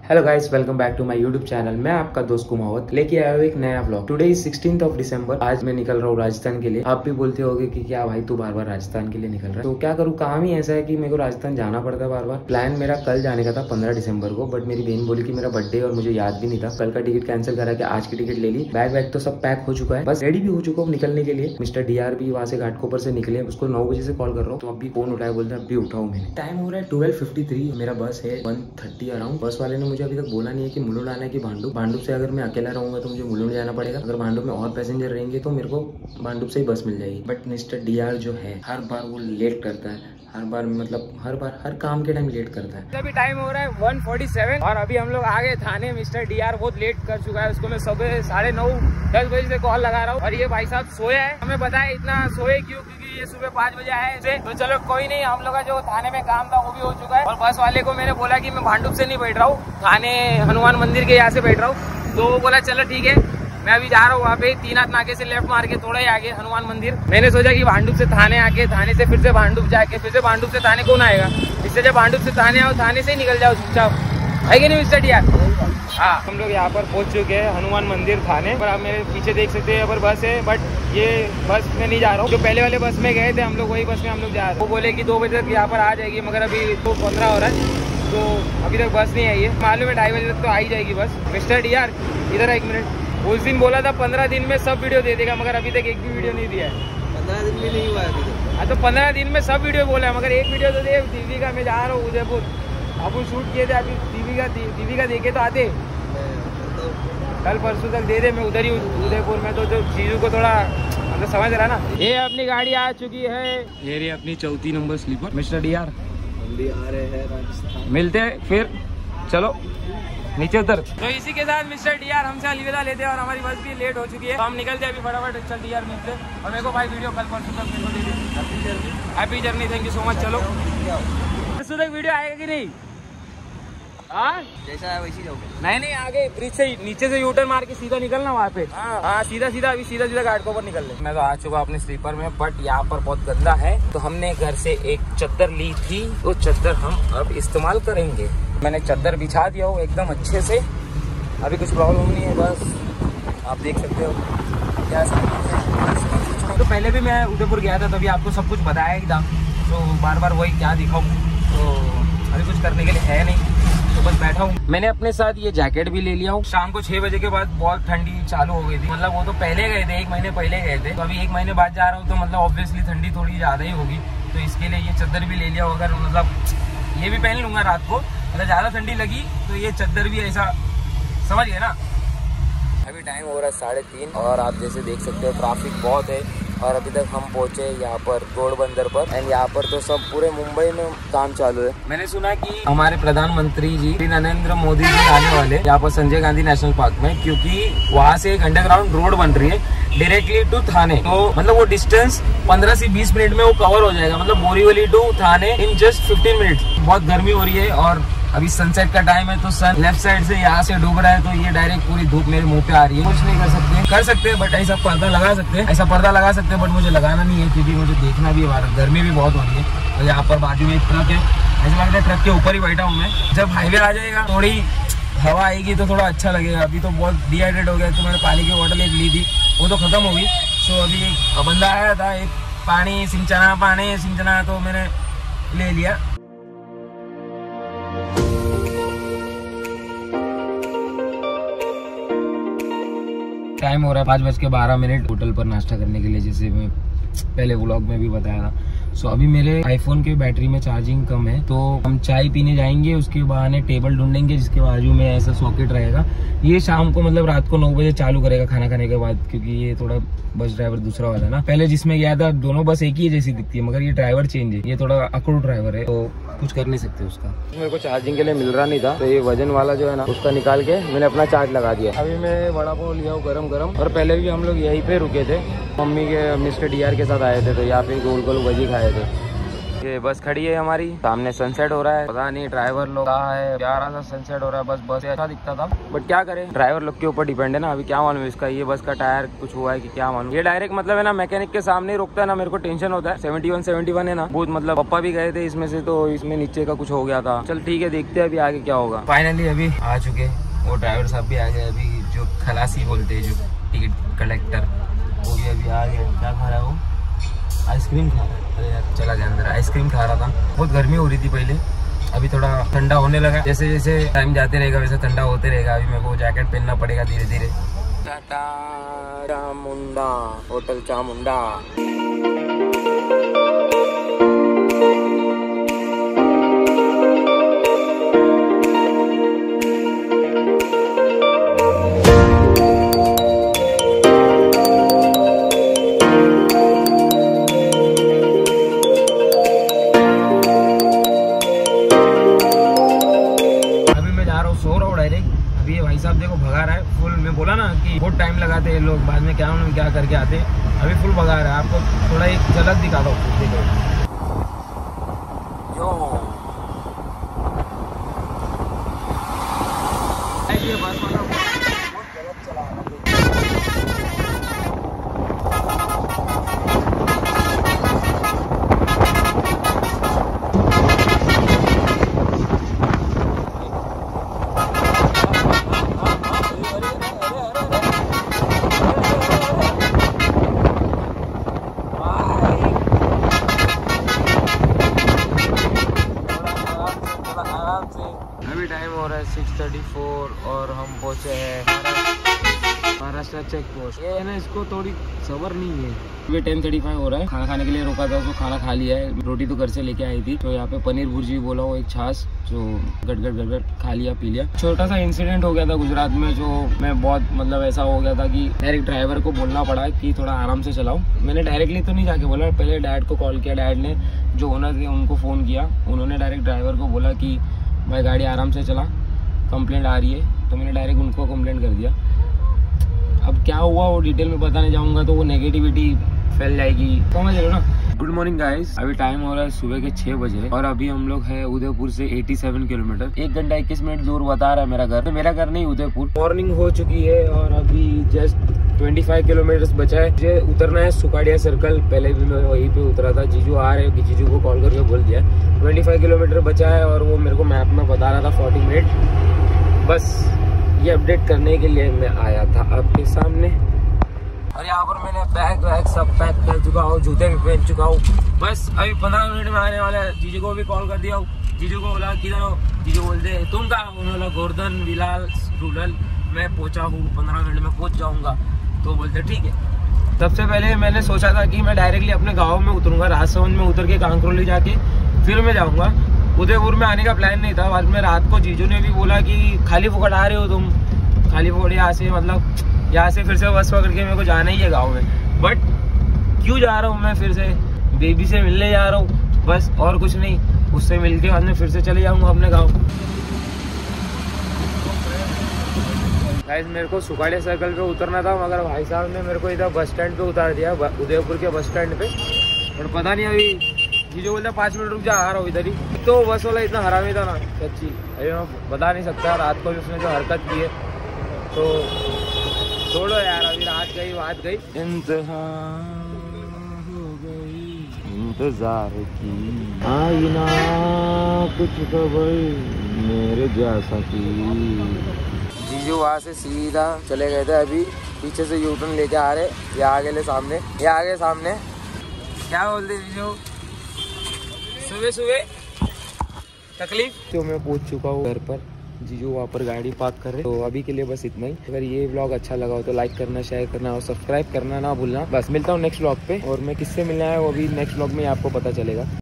Hello guys, welcome back to my YouTube channel. मैं आपका दोस्त कुमावत लेके आया हूँ एक नया vlog. Today is 16th of December. आज मैं निकल रहा हूँ राजस्थान के लिए। आप भी बोलते होगे कि क्या भाई तू बार बार राजस्थान के लिए निकल रहा है, तो क्या करूँ, काम ही ऐसा है कि मेरे को राजस्थान जाना पड़ता है बार बार। प्लान मेरा कल जाने का था 15 दिसंबर को, बट मेरी बहन बोली कि मेरा बर्थडे और मुझे याद भी नहीं था। कल का टिकट कैंसिल करा के आज की टिकट ले ली। बैग वैग तो सब पैक हो चुका है, बस रेडी भी हो चुका हूँ निकलने के लिए। मिस्टर डीआर भी वहाँ से घाटकोपर से निकले, उसको 9 बजे से कॉल कर रहा हूँ, तो अभी फोन उठाया, बोलते हैं अभी उठाऊँ। मैंने टाइम हो रहा है 12:53। मेरा बस है 1:30 अराउंड। बस वाले ने मुझे अभी तक बोला नहीं है कि मुलुंड आना है कि भांडुप से। अगर मैं अकेला रहूंगा तो मुझे मुलुंड जाना पड़ेगा। अगर भांडुप में और पैसेंजर रहेंगे तो मेरे को भांडुप से ही बस मिल जाएगी। बट मिस्टर डीआर जो है हर बार वो लेट करता है, हर बार मतलब हर काम के टाइम लेट करता है। अभी टाइम हो रहा है 1:47 और अभी हम लोग आ गए थाने। मिस्टर डीआर बहुत लेट कर चुका है। उसको मैं सुबह 9:30-10 बजे से कॉल लगा रहा हूँ और ये भाई साहब सोया है। हमें पता है इतना सोए क्यों, क्योंकि ये सुबह 5 बजे आया है। तो चलो कोई नहीं, हम लोग का जो थाने में काम था वो भी हो चुका है। और बस वाले को मैंने बोला कि मैं भांडुप से नहीं बैठ रहा हूँ, थाने हनुमान मंदिर के यहाँ से बैठ रहा हूँ। तो वो बोला चलो ठीक है। मैं अभी जा रहा हूँ वहाँ पे 3 हाथ नाके से लेफ्ट मार के थोड़ा ही आगे हनुमान मंदिर। मैंने सोचा कि भांडुप से थाने आके, थाने से फिर से भांडुप जाके, फिर से भांडुप से थाने कौन आएगा, इससे जब भांडुप से थाने आओ, थाने से ही निकल जाओ चुपचाप, है कि नहीं मिस्टर डीआर? हाँ, हम लोग यहाँ पर पहुँच चुके हैं हनुमान मंदिर थाने पर। आप मेरे पीछे देख सकते हैं, यहाँ पर बस है, बट ये बस में नहीं जा रहा हूँ। जो पहले वाले बस में गए थे हम लोग, वही बस में हम लोग जा रहे हैं। वो बोले कि 2 बजे तक यहाँ पर आ जाएगी, मगर अभी 2:15 हो रहा है, तो अभी तक बस नहीं आई है। मालूम है 2:30 बजे तक तो आ ही जाएगी बस। मिस्टर डीआर इधर 1 मिनट। उस दिन बोला था 15 दिन में सब वीडियो दे देगा, मगर अभी तक एक भी वीडियो नहीं दिया है। 15 दिन में नहीं हुआ अभी तक। हाँ, तो 15 दिन में सब वीडियो बोला है, मगर एक वीडियो तो दे। दीदी का मैं जा रहा हूँ उदयपुर, अपन शूट किए थे। अभी दीदी का देखे तो आते, कल परसों तक दे दे। मैं उधर ही उदयपुर में, तो जो चीजों को थोड़ा मतलब समझ रहा ना। ये अपनी गाड़ी आ चुकी है, ये रही अपनी 34 नंबर स्लीपर। मिस्टर डीआर हम भी आ रहे हैं राजस्थान। मिलते हैं फिर, चलो नीचे उतर। तो इसी के साथ मिस्टर डीआर हमसे अलविदा लेते हैं और हमारी बस भी लेट हो चुकी है, तो हम निकलते हैं अभी फटाफट। चल डीआर मिलते। और मेरे को भाई वीडियो कल परसों तक मेरे को दे दे। Happy journey, thank you so much. चलो परसों तक वीडियो आएगा कि नहीं? हाँ, जैसा है वैसी जाओगे? नहीं, आगे ब्रिज से नीचे से यूटर्न मार के सीधा निकलना वहाँ पे। हाँ, सीधा अभी सीधा घाटकोपर निकल ले। मैं तो आ चुका अपने स्लीपर में, बट यहाँ पर बहुत गंदा है, तो हमने घर से एक चद्दर ली थी, वो चद्दर हम अब इस्तेमाल करेंगे। मैंने चद्दर बिछा दिया हो एकदम अच्छे से, अभी कुछ प्रॉब्लम नहीं है। बस आप देख सकते हो क्या सामान है। तो पहले भी मैं उदयपुर गया था, तभी आपको सब कुछ बताया ही था, तो बार बार वही क्या दिखाऊँ, तो अभी कुछ करने के लिए है नहीं, तो बस बैठा हूँ। मैंने अपने साथ ये जैकेट भी ले लिया हूँ। शाम को 6 बजे के बाद बहुत ठंडी चालू हो गई थी, मतलब वो तो पहले गए थे, 1 महीने पहले गए थे, तो अभी 1 महीने बाद जा रहा हूँ, तो मतलब ऑब्वियसली ठंडी थोड़ी ज्यादा ही होगी। तो इसके लिए ये चद्दर भी ले लिया। अगर मतलब ये भी पहन लूंगा रात को, अगर ज्यादा ठंडी लगी तो ये चद्दर भी ऐसा, समझ गए ना। अभी टाइम हो रहा है 3:30 और आप जैसे देख सकते हो ट्रैफिक बहुत है। और अभी तक हम पहुंचे यहाँ पर घोड़बंदर पर, एंड यहाँ पर तो सब पूरे मुंबई में काम चालू है। मैंने सुना कि हमारे प्रधानमंत्री जी श्री नरेंद्र मोदी जी आने वाले यहाँ पर संजय गांधी नेशनल पार्क में, क्योंकि वहाँ से एक अंडरग्राउंड रोड बन रही है डायरेक्टली टू थाने। तो मतलब वो डिस्टेंस 15 से 20 मिनट में वो कवर हो जाएगा, मतलब Borivali to Thane in just 15 minute. बहुत गर्मी हो रही है और अभी सनसेट का टाइम है, तो सन लेफ्ट साइड से यहाँ से डूब रहा है, तो ये डायरेक्ट पूरी धूप मेरे मुंह पे आ रही है। कुछ नहीं कर सकते बट ऐसा पर्दा लगा सकते हैं, बट मुझे लगाना नहीं है, क्योंकि मुझे देखना भी है, गर्मी भी बहुत हो रही है। और यहाँ पर बाजू में एक ट्रक है, ऐसा लग रहा है ट्रक के ऊपर ही बैठा हूँ मैं। जब हाईवे आ जाएगा, थोड़ी हवा आएगी तो थोड़ा अच्छा लगेगा। अभी तो बहुत डिहाइड्रेट हो गया, तो मैंने पानी की बोतल एक ली थी, वो तो खत्म हो गई। सो अभी एक बंदा आया था, एक पानी सिंचना, तो मैंने ले लिया। टाइम हो रहा है 5:12। होटल पर नाश्ता करने के लिए, जैसे मैं पहले व्लॉग में भी बताया था। सो अभी मेरे आईफोन के बैटरी में चार्जिंग कम है, तो हम चाय पीने जाएंगे। उसके बहाने टेबल ढूंढेंगे जिसके बाजू में ऐसा सॉकेट रहेगा। ये शाम को मतलब रात को 9 बजे चालू करेगा खाना खाने के बाद, क्योंकि ये थोड़ा बस ड्राइवर दूसरा वाला ना। पहले जिसमें गया था दोनों बस एक ही जैसी दिखती है, मगर ये ड्राइवर चेंज है, ये थोड़ा अकड़ ड्राइवर है, तो कुछ कर नहीं सकते उसका। मेरे को चार्जिंग के लिए मिल रहा नहीं था, तो ये वजन वाला जो है ना, उसका निकाल के मैंने अपना चार्ज लगा दिया। अभी मैं वड़ा पाव लिया हूँ गरम, और पहले भी हम लोग यहीं पे रुके थे, मम्मी के मिस्टर डीआर के साथ आए थे, तो यहाँ पे गोल भजी खाए थे। ये बस खड़ी है हमारी सामने, सनसेट हो रहा है। पता नहीं ड्राइवर लोग कहाँ है, प्यारा सा सनसेट हो रहा है। बस से अच्छा दिखता था, बट क्या करें, ड्राइवर लोग के ऊपर डिपेंड है ना। अभी क्या मालूम इसका, ये बस का टायर कुछ हुआ है कि क्या मालूम। ये डायरेक्ट मतलब है ना मैकेनिक के सामने ही रुकता है ना, मेरे को टेंशन होता है। 71 है ना, बहुत मतलब पप्पा भी गए थे इसमें से, तो इसमें नीचे का कुछ हो गया था। चल ठीक है, देखते हैं अभी आगे क्या होगा। फाइनली अभी आ चुके, वो ड्राइवर साहब भी आ गए। अभी जो खलासी बोलते हैं, जो टिकट कलेक्टर, वो भी अभी आ गया। क्या खा रहा है वो? आइसक्रीम खा रहा है। अरे यार चला गया अंदर, आइसक्रीम खा रहा था। बहुत गर्मी हो रही थी पहले, अभी थोड़ा ठंडा होने लगा। जैसे जैसे टाइम जाते रहेगा वैसे ठंडा होते रहेगा। अभी मेरे को जैकेट पहनना पड़ेगा धीरे धीरे। Tata Chamunda, hotel Chamunda. अभी ये भाई साहब देखो भगा रहा है फुल। मैं बोला ना कि बहुत टाइम लगाते हैं लोग, बाद में क्या करके आते हैं। अभी फुल भगा रहा है। आपको थोड़ा एक झलक दिखाता हूँ, देखो। ये बस वाला बहुत गलत चला रहा है। अभी टाइम हो रहा है 6:34 और हम पहुंचे हैं महाराष्ट्र चेक पोस्ट। ये ना, इसको थोड़ी सबर नहीं है। अभी 10:35 हो रहा है। खाना खाने के लिए रोका था, तो खाना खा लिया है। रोटी तो घर से लेके आई थी, तो यहाँ पे पनीर भुर्जी बोला, वो एक छाछ जो गट खा लिया पी लिया। छोटा सा इंसिडेंट हो गया था गुजरात में, जो मैं बहुत मतलब ऐसा हो गया था कि डायरेक्ट ड्राइवर को बोलना पड़ा कि थोड़ा आराम से चलाओ। मैंने डायरेक्टली तो नहीं जाके बोला, पहले डैड को कॉल किया। डैड ने जो ओनर थे उनको फ़ोन किया, उन्होंने डायरेक्ट ड्राइवर को बोला कि भाई गाड़ी आराम से चला, कंप्लेंट आ रही है। तो मैंने डायरेक्ट उनको कंप्लेंट कर दिया। अब क्या हुआ वो डिटेल में बताने जाऊंगा तो वो नेगेटिविटी फैल जाएगी, समझ रहे हो ना। गुड मॉर्निंग गाइस, अभी टाइम हो रहा है सुबह के 6 बजे और अभी हम लोग हैं उदयपुर से 87 किलोमीटर, 1 घंटा 21 मिनट दूर बता रहा है मेरा घर। तो मेरा घर नहीं उदयपुर। मॉर्निंग हो चुकी है और अभी जस्ट 25 किलोमीटर बचा है। मुझे उतरना है सुकाड़िया सर्कल। पहले भी मैं वहीं पे उतरा था। जीजू आ रहे हैं, जीजू को कॉल करके बोल दिया। 25 किलोमीटर बचा है और वो मेरे को मैप में बता रहा था 40 मिनट। बस ये अपडेट करने के लिए मैं आया था आपके सामने। और यहाँ पर मैंने बैग वैग सब पैक कर चुका हूँ, जूते भी पहन चुका हूँ। बस अभी 15 मिनट में आने वाला है। जीजू को भी कॉल कर दिया हूँ। जीजू को बोला किधर हो, जीजू बोलते तुम कहाँ? उन्होंने गोवर्धन विलास रूरल मैं पहुँचा हूँ, 15 मिनट में पहुँच जाऊँगा। तो बोलते ठीक है। सबसे पहले मैंने सोचा था कि मैं डायरेक्टली अपने गाँव में उतरूँगा, राजसमंद में उतर के कांकरोली जाके फिर मैं जाऊँगा। उदयपुर में आने का प्लान नहीं था। बाद में रात को जीजू ने भी बोला कि खाली फुकट आ रहे हो तुम, खाली फुकट यहाँ से मतलब यहाँ से फिर से बस पकड़ के मेरे को जाना ही है गाँव में। बट क्यों जा रहा हूँ मैं? फिर से बेबी से मिलने जा रहा हूँ, बस और कुछ नहीं। उससे मिलके बाद में फिर से चले जाऊँगा अपने गाँव। गाइस मेरे को सुकाड़िया सर्कल पे उतरना था, मगर भाई साहब ने मेरे को इधर बस स्टैंड पे उतार दिया, उदयपुर के बस स्टैंड पे। और पता नहीं अभी ये जो बोलता 5 मिनट रुक जा, आ रहा हूँ इधर ही। तो बस वाला इतना हरामी था ना सच्ची, अरे मैं बता नहीं सकता। रात को भी उसने जो हरकत की है, तो छोड़ो यार, अभी रात गई बात गई। इंतहा हो गई इंतजार की, आई ना कुछ खबर मेरे जैसा की। जीजू वहाँ से सीधा चले गए थे, अभी पीछे से यू टर्न लेके आ रहे। ये आगे ले सामने, ये आगे सामने। क्या बोलते जीजू? सुबह सुबह तकलीफ। तो मैं पहुंच चुका हूँ घर पर। जीजू वहाँ पर गाड़ी पार्क कर रहे। तो अभी के लिए बस इतना ही। अगर ये व्लॉग अच्छा लगा हो तो लाइक करना, शेयर करना और सब्सक्राइब करना ना भूलना। बस मिलता हूँ नेक्स्ट व्लॉग पे, और मैं किससे मिलना है वो भी नेक्स्ट व्लॉग में आपको पता चलेगा।